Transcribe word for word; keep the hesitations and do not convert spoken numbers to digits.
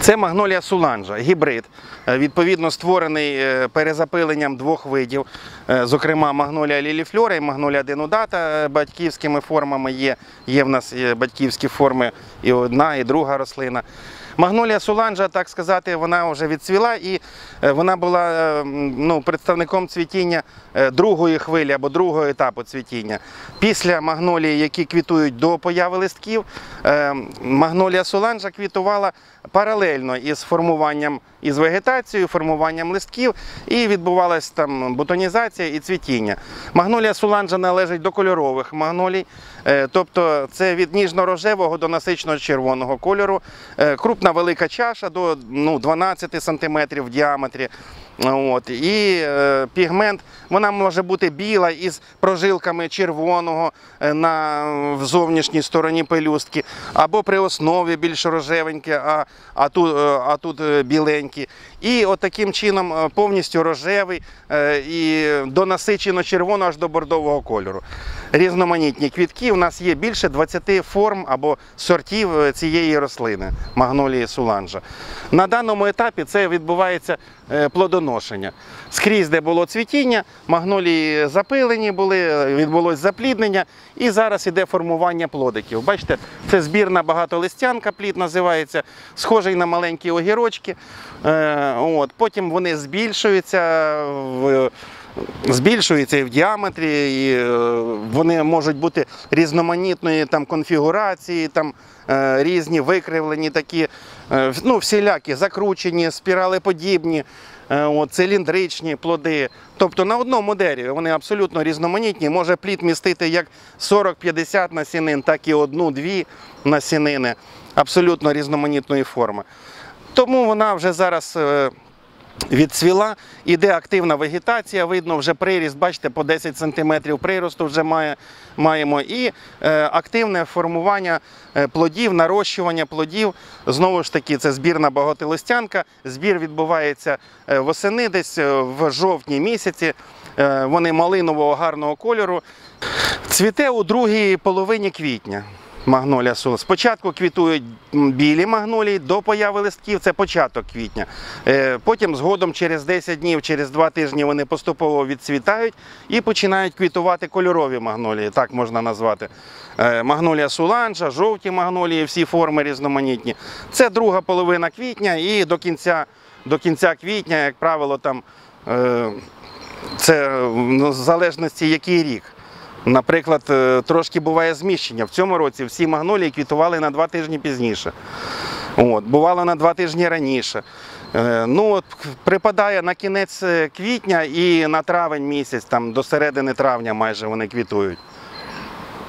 Це магнолія суланжа, гібрид, відповідно створений перезапиленням двох видів, зокрема магнолія ліліфлора і магнолія денудата батьківськими формами є. Є в нас батьківські форми і одна, і друга рослина. Магнолія суланжа, так сказати, вона вже відцвіла і вона була ну, представником цвітіння другої хвилі або другого етапу цвітіння. Після магнолії, які квітують до появи листків, магнолія суланжа квітувала паралельно із формуванням, із вегетацією, формуванням листків, і відбувалася там бутонізація і цвітіння. Магнолія суланжа належить до кольорових магнолій, тобто це від ніжно-рожевого до насичено-червоного кольору, крупна велика чаша до ну, дванадцяти сантиметрів в діаметрі. От. І е, пігмент, вона може бути біла із прожилками червоного на зовнішній стороні пелюстки, або при основі більш рожевенькі, а, а, тут, а тут біленькі. І от таким чином повністю рожевий е, і до насичено-червоного аж до бордового кольору. Різноманітні квітки, у нас є більше двадцяти форм або сортів цієї рослини, магнолії суланжа. На даному етапі це відбувається плодоношення. Скрізь, де було цвітіння, магнолії запилені були, відбулось запліднення і зараз іде формування плодиків. Бачите, це збірна багатолистянка, плід називається, схожий на маленькі огірочки. От. Потім вони збільшуються в збільшуються і в діаметрі, і вони можуть бути різноманітної там, конфігурації, там, різні викривлені такі, ну, всілякі, закручені, спіралеподібні, циліндричні плоди. Тобто на одному дереві вони абсолютно різноманітні. Може плід містити як сорок-п'ятдесят насінин, так і одну-дві насінини абсолютно різноманітної форми. Тому вона вже зараз відцвіла, іде активна вегетація, видно вже приріст, бачите, по десять сантиметрів приросту вже має, маємо. І е, активне формування плодів, нарощування плодів. Знову ж таки, це збірна багатолистянка. Збір відбувається восени, десь в жовтні місяці. Е, вони малинового гарного кольору. Цвіте у другій половині квітня. Магнолія суланжа. Спочатку квітують білі магнолії до появи листків, це початок квітня. Потім згодом через десять днів, через два тижні вони поступово відцвітають і починають квітувати кольорові магнолії, так можна назвати. Магнолія суланжа, жовті магнолії, всі форми різноманітні. Це друга половина квітня і до кінця, до кінця квітня, як правило, там, це в залежності який рік. Наприклад, трошки буває зміщення. В цьому році всі магнолії квітували на два тижні пізніше. От, бувало на два тижні раніше. Ну, от, припадає на кінець квітня і на травень місяць, там, до середини травня майже вони квітують.